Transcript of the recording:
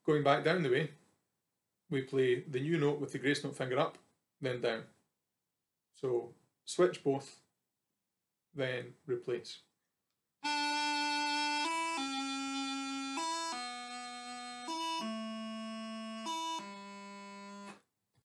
going back down the way, we play the new note with the Gracenote finger up, then down. So switch both, then replace.